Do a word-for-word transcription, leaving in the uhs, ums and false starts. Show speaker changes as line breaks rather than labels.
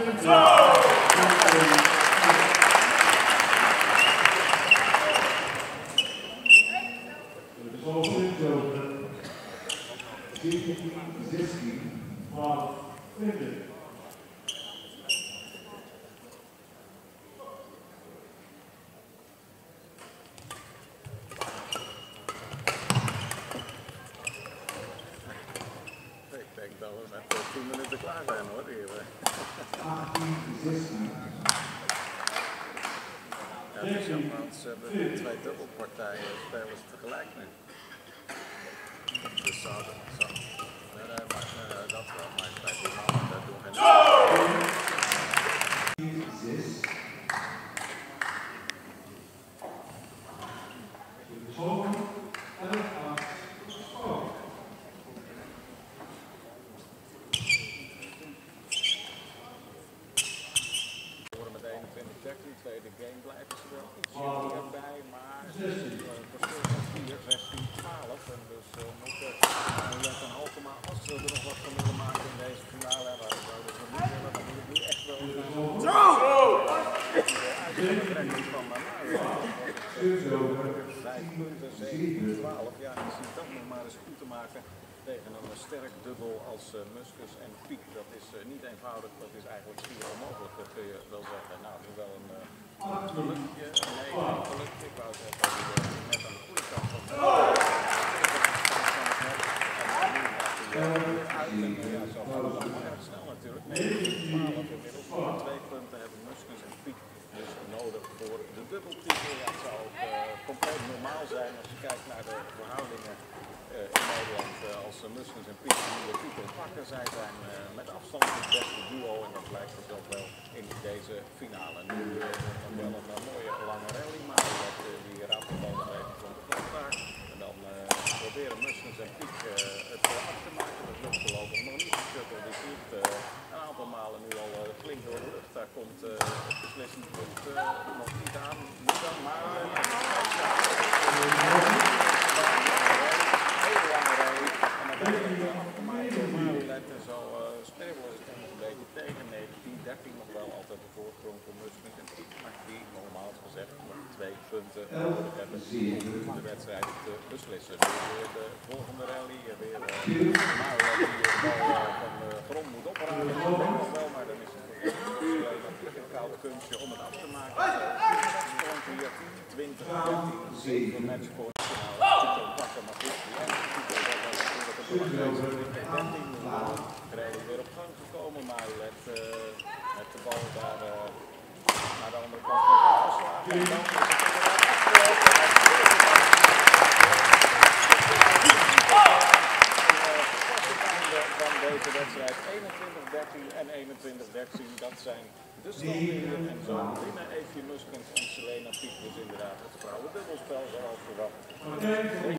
zestien, twaalf, twintig.
Ik denk dat we met tien minuten klaar zijn hoor. Hier.
achttien, zestien.
Ja, dus jammerhand, ze hebben twee dubbelpartijen spelers tegelijk nu. Dus zouden zo. Nee, nee, maar nee, dat wel, maar bij die mannen dat doen geen
zes. Zomer, elf, acht, twaalf.
Met eenentwintig dertien, tweede game blijven ze wel iets hierbij, maar verschil van vier, zestien, twaalf. En dus uh, moeten uh, een Alkema, als ze er nog wat van willen maken in deze finale, waar we zouden ze niet willen, dan moet ik nu echt wel uitgerekend van mijn vijf punten, zeventien, twaalf. Ja, je ziet dat nog maar eens goed te maken tegen een sterk dubbel als uh, Muskus en Piek. Dat is uh, niet eenvoudig, dat is eigenlijk schier onmogelijk, dat kun je wel zeggen. Nou, nu wel een uh, gelukje, nee, een gelukje. Ik wou zeggen, uh, net aan de goede kant van het ja, zo gaat het allemaal erg snel natuurlijk. negentien, twaalf inmiddels, maar twee punten hebben Muskus en Piek dus nodig voor de dubbeltitel. Ja, het zou ook uh, compleet normaal zijn als je kijkt naar de verhoudingen uh, in Nederland uh, als uh, Muskus en Piek de nieuwe titel pakken. Zij zijn uh, met afstand het beste duo en dat blijkt dus ook wel in deze finale. Nu uh, nog wel een uh, mooie lange rally, maar dat, uh, die raadt het al nog even van de grond daar. En dan uh, proberen Muskus en Piek uh, het uh, af te maken. Dat lukt voorlopig nog niet. De shuttle die vliegt uh, een aantal malen nu al uh, flink door de lucht. Daar komt uh, het beslissende punt uh, nog niet aan. Niet aan, maar uh, hele lange rally. En dan ben je afgemaakt door Marulet en zo uh, spelen ze het een beetje tegen. negentien dertien nog wel altijd de voorsprong voor Muskus en Piek. Maar die normaal gezegd nog twee punten nodig hebben om de wedstrijd te beslissen. Nu weer de volgende rally. Weer uh, Marulet die de bal uh, van de grond moet opraken. Dat denk ik nog wel, maar dan is het een koud kunstje om het af te maken. Matchpoint hier, twintig dertien, zeven matchpoints. Titel pakken, maar goed, die ene titel, dat was natuurlijk een belangrijke twintig dertien. Reden weer op gang gekomen, Marulet uh, met de bal daar uh, naar de andere kant van de afslagen. En dan is het van deze wedstrijd eenentwintig dertien en eenentwintig dertien, dat zijn de standen en zo winnen Eefje Muskens en Selena Piek dus inderdaad het vrouwendubbelspel zoals verwacht.